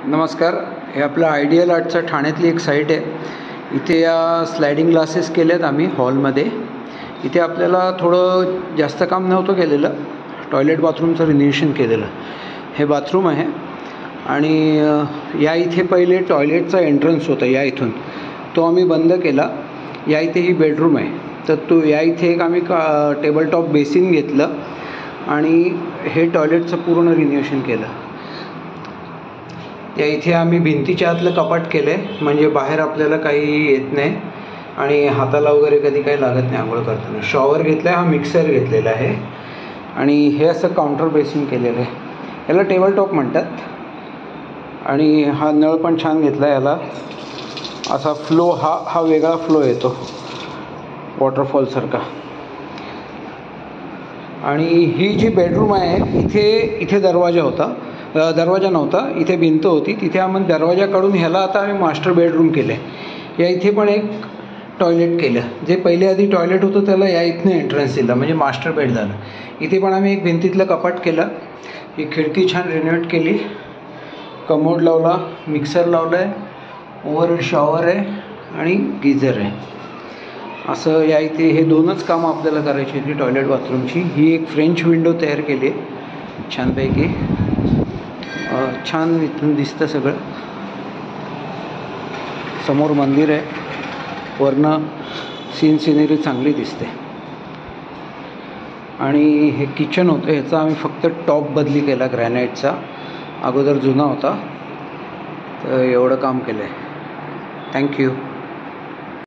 नमस्कार. हे आपलं आयडियल आर्टचं ठाण्यातली एक साईट आहे. इथे या स्लायडिंग ग्लासेस केलेत आम्ही हॉलमध्ये. इथे आपल्याला थोडं जास्त काम नव्हतं केलेलं, टॉयलेट बाथरूमचं रिनोव्हेशन केलेलं. हे बाथरूम आहे आणि या इथे पहिले टॉयलेटचा एंट्रन्स होता या इथून, तो आम्ही बंद केला. या इथे ही बेडरूम आहे, तर तो या इथे एक आम्ही टेबल टॉप बेसिन घेतलं आणि हे टॉयलेटचं पूर्ण रिनोव्हेशन केलं. या इथे आम्ही भिंतीच्या आतलं कपाट केलं आहे, म्हणजे बाहेर आपल्याला काही येत नाही आणि हाताला वगैरे कधी काही लागत नाही आंघोळ करताना. शॉवर घेतला आहे, हा मिक्सर घेतलेला आहे आणि हे असं काउंटर बेसिन केलेलं आहे. याला टेबल टॉप म्हणतात. आणि हा नळ पण छान घेतला. याला असा फ्लो हा वेगळा फ्लो येतो वॉटरफॉलसारखा. आणि ही जी बेडरूम आहे, इथे दरवाजा नव्हता, इथे भिंत होती. तिथे आम्ही दरवाजा काढून ह्याला आता आम्ही मास्टर बेडरूम केलं आहे. या इथे पण एक टॉयलेट केलं. जे पहिले आधी टॉयलेट होतं त्याला या इथनं एंट्रन्स दिला, म्हणजे मास्टर बेड झालं. इथे पण आम्ही एक भिंतीतलं कपाट केलं. ही खिडकी छान रिनोव्हेट केली, कमोड लावला, मिक्सर लावला आहे, ओव्हरहेड शॉवर आहे आणि गिझर आहे. असं या इथे हे दोनच कामं आपल्याला करायची होती टॉयलेट बाथरूमची. ही एक फ्रेंच विंडो तयार केली आहे छानपैकी. छान इथून दिसतं सगळं. समोर मंदिर आहे, वरनं सिनरी चांगली दिसते. आणि हे किचन होतं, ह्याचा आम्ही फक्त टॉप बदली केला ग्रॅनाईटचा, अगोदर जुना होता. तर एवढं काम केलं आहे. थँक्यू.